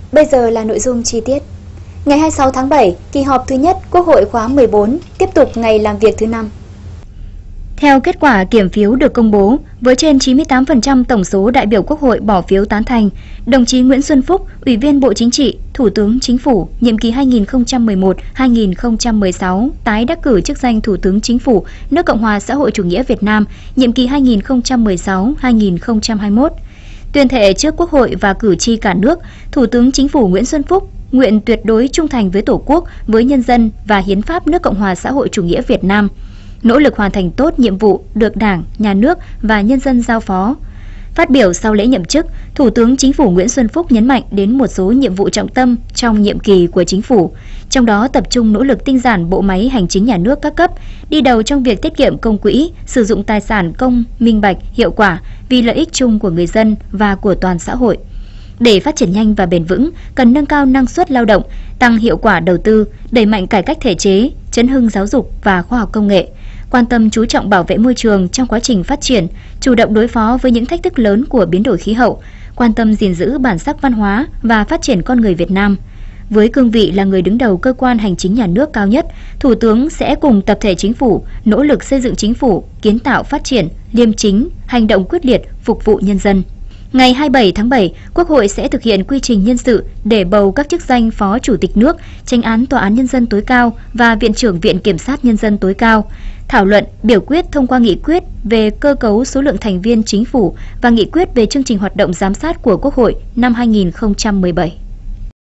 Bây giờ là nội dung chi tiết. Ngày 26 tháng 7, kỳ họp thứ nhất Quốc hội khóa 14 tiếp tục ngày làm việc thứ 5. Theo kết quả kiểm phiếu được công bố, với trên 98% tổng số đại biểu Quốc hội bỏ phiếu tán thành, đồng chí Nguyễn Xuân Phúc, Ủy viên Bộ Chính trị, Thủ tướng Chính phủ, nhiệm kỳ 2011-2016, tái đắc cử chức danh Thủ tướng Chính phủ nước Cộng hòa xã hội chủ nghĩa Việt Nam, nhiệm kỳ 2016-2021. Tuyên thệ trước Quốc hội và cử tri cả nước, Thủ tướng Chính phủ Nguyễn Xuân Phúc nguyện tuyệt đối trung thành với Tổ quốc, với nhân dân và Hiến pháp nước Cộng hòa xã hội chủ nghĩa Việt Nam, nỗ lực hoàn thành tốt nhiệm vụ được Đảng, Nhà nước và nhân dân giao phó. Phát biểu sau lễ nhậm chức, Thủ tướng Chính phủ Nguyễn Xuân Phúc nhấn mạnh đến một số nhiệm vụ trọng tâm trong nhiệm kỳ của Chính phủ, trong đó tập trung nỗ lực tinh giản bộ máy hành chính nhà nước các cấp, đi đầu trong việc tiết kiệm công quỹ, sử dụng tài sản công minh bạch, hiệu quả vì lợi ích chung của người dân và của toàn xã hội. Để phát triển nhanh và bền vững, cần nâng cao năng suất lao động, tăng hiệu quả đầu tư, đẩy mạnh cải cách thể chế, chấn hưng giáo dục và khoa học công nghệ, quan tâm chú trọng bảo vệ môi trường trong quá trình phát triển, chủ động đối phó với những thách thức lớn của biến đổi khí hậu, quan tâm gìn giữ bản sắc văn hóa và phát triển con người Việt Nam. Với cương vị là người đứng đầu cơ quan hành chính nhà nước cao nhất, Thủ tướng sẽ cùng tập thể Chính phủ nỗ lực xây dựng Chính phủ kiến tạo phát triển, liêm chính, hành động quyết liệt phục vụ nhân dân. Ngày 27 tháng 7, Quốc hội sẽ thực hiện quy trình nhân sự để bầu các chức danh Phó Chủ tịch nước, Chánh án Tòa án Nhân dân tối cao và Viện trưởng Viện Kiểm sát Nhân dân tối cao, thảo luận, biểu quyết thông qua nghị quyết về cơ cấu số lượng thành viên Chính phủ và nghị quyết về chương trình hoạt động giám sát của Quốc hội năm 2017.